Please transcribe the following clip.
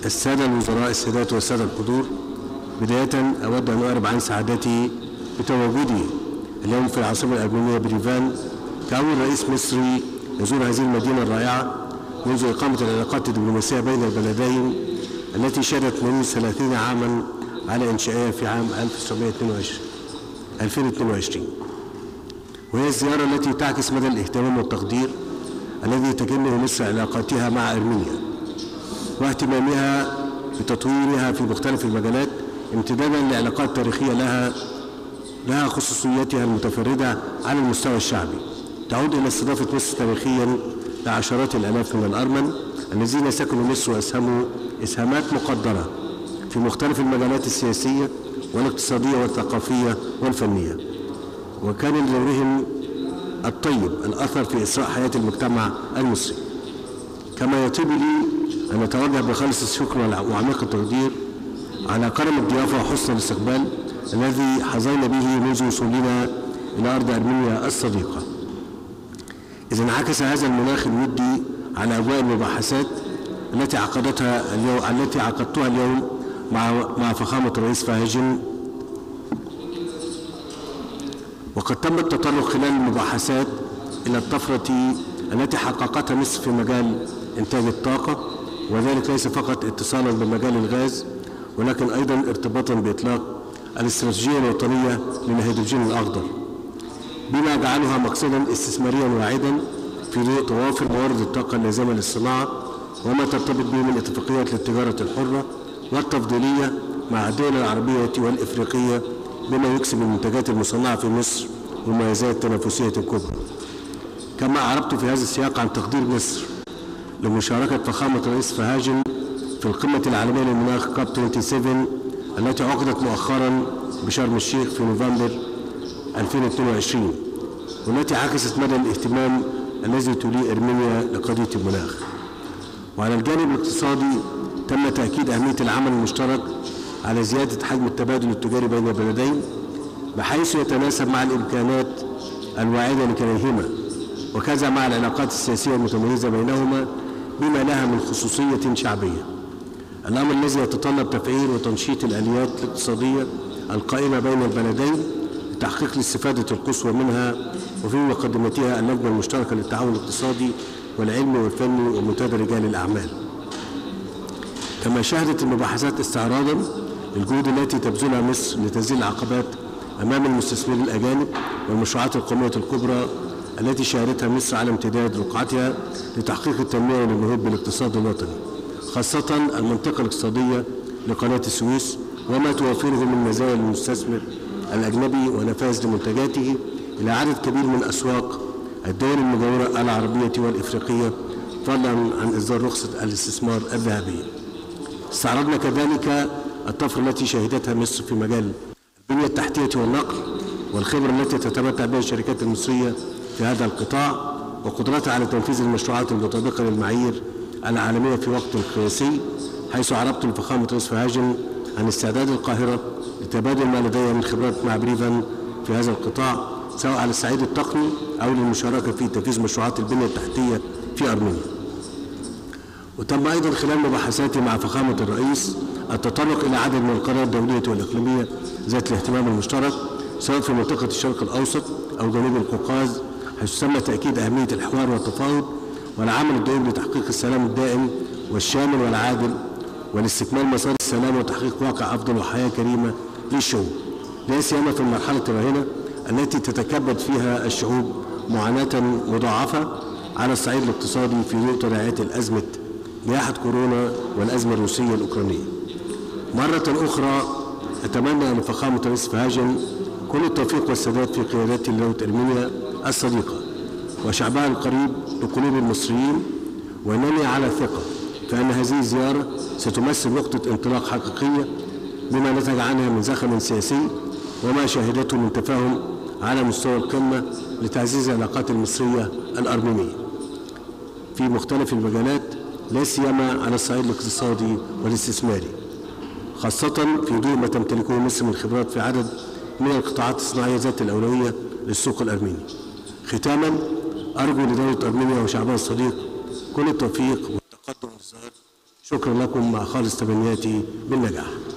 السادة الوزراء، السادات والسادة الحضور، بداية أود أن أعرب عن سعادتي بتواجدي اليوم في العاصمة الأرمينية بريفان كأول رئيس مصري يزور هذه المدينة الرائعة منذ إقامة العلاقات الدبلوماسية بين البلدين التي شهدت مرور 30 عاما على إنشائها في عام 2022، وهي الزيارة التي تعكس مدى الاهتمام والتقدير الذي تكنه مصر علاقاتها مع أرمينيا واهتمامها بتطويرها في مختلف المجالات امتدادا لعلاقات تاريخية لها خصوصيتها المتفردة على المستوى الشعبي، تعود إلى استضافة مصر تاريخيا لعشرات الآلاف من الأرمن الذين سكنوا مصر وأسهموا إسهامات مقدرة في مختلف المجالات السياسية والاقتصادية والثقافية والفنية، وكان لدورهم الطيب الأثر في إسراء حياة المجتمع المصري. كما يطيب لي أن أتوجه بخالص الشكر وعميق التقدير على كرم الضيافة وحسن الاستقبال الذي حظينا به منذ وصولنا إلى أرض أرمينيا الصديقة، إذ انعكس هذا المناخ الودي على أجواء المباحثات التي عقدتها اليوم مع فخامة الرئيس فهجن. وقد تم التطرق خلال المباحثات إلى الطفرة التي حققتها مصر في مجال إنتاج الطاقة، وذلك ليس فقط اتصالا بمجال الغاز ولكن أيضا ارتباطا بإطلاق الاستراتيجية الوطنية للهيدروجين الأخضر، بما يجعلها مقصدا استثماريا واعدا في ضوء توافر موارد الطاقة اللازمة للصناعة وما ترتبط به من اتفاقيات للتجارة الحرة والتفضيلية مع الدول العربية والإفريقية، بما يكسب المنتجات المصنعة في مصر ومميزات تنافسية كبرى. كما أعربت في هذا السياق عن تقدير مصر لمشاركة فخامة الرئيس فهاجن في القمة العالمية للمناخ كاب 27 التي عقدت مؤخرا بشرم الشيخ في نوفمبر 2022، والتي عكست مدى الاهتمام الذي توليه أرمينيا لقضية المناخ. وعلى الجانب الاقتصادي تم تأكيد أهمية العمل المشترك على زيادة حجم التبادل التجاري بين البلدين بحيث يتناسب مع الإمكانات الواعدة لكليهما، وكذا مع العلاقات السياسية المتميزة بينهما بما لها من خصوصية شعبية، الأمر الذي يتطلب تفعيل وتنشيط الآليات الاقتصادية القائمة بين البلدين لتحقيق الاستفادة القصوى منها، وفي مقدمتها اللجنة المشتركة للتعاون الاقتصادي والعلمي والفني ومنتدى رجال الأعمال. كما شهدت المباحثات استعراضا للجهود التي تبذلها مصر لتذليل العقبات أمام المستثمرين الأجانب والمشروعات القومية الكبرى التي شهدتها مصر على امتداد رقعتها لتحقيق التنمية والنهوض بالاقتصاد الوطني، خاصة المنطقة الاقتصادية لقناة السويس وما توفره من مزايا للمستثمر الأجنبي ونفاذ لمنتجاته إلى عدد كبير من أسواق الدول المجاورة العربية والإفريقية، فضلا عن إصدار رخصة الاستثمار الذهبية. استعرضنا كذلك الطفرة التي شهدتها مصر في مجال البنية التحتية والنقل والخبرة التي تتمتع بها الشركات المصرية في هذا القطاع وقدرتها على تنفيذ المشروعات المطابقة للمعايير العالمية في وقت قياسي، حيث عربت لفخامة رئيس فهاجن عن استعداد القاهرة لتبادل ما لديها من خبرات مع بريفان في هذا القطاع سواء على الصعيد التقني أو للمشاركة في تنفيذ مشروعات البنية التحتية في أرمينيا. وتم أيضا خلال مباحثاتي مع فخامة الرئيس التطرق إلى عدد من القرارات الدولية والإقليمية ذات الاهتمام المشترك سواء في منطقة الشرق الأوسط أو جنوب القوقاز، حيث تم تأكيد أهمية الحوار والتفاوض والعمل الدائم لتحقيق السلام الدائم والشامل والعادل ولاستكمال مسار السلام وتحقيق واقع أفضل وحياة كريمة للشعوب، لا سيما في المرحلة الراهنة التي تتكبد فيها الشعوب معاناة مضاعفة على الصعيد الاقتصادي في ضوء تداعيات الأزمة جائحة كورونا والأزمة الروسية الأوكرانية. مرة أخرى أتمنى أن فخامة الرئيس فهاجن كل التوفيق والسداد في قيادات دولة أرمينيا الصديقة وشعبها القريب لقلوب المصريين، وأنني على ثقة فإن هذه الزيارة ستمثل نقطة انطلاق حقيقية بما نتج عنها من زخم سياسي وما شهدته من تفاهم على مستوى القمة لتعزيز العلاقات المصرية الأرمينية في مختلف المجالات، لا سيما على الصعيد الاقتصادي والاستثماري، خاصة في ضوء ما تمتلكه مصر من خبرات في عدد من القطاعات الصناعية ذات الأولوية للسوق الأرميني. ختاما أرجو لدولة أرمينيا وشعبها الصديق كل التوفيق والتقدم والازدهار شكرا لكم، خالص تمنياتي بالنجاح.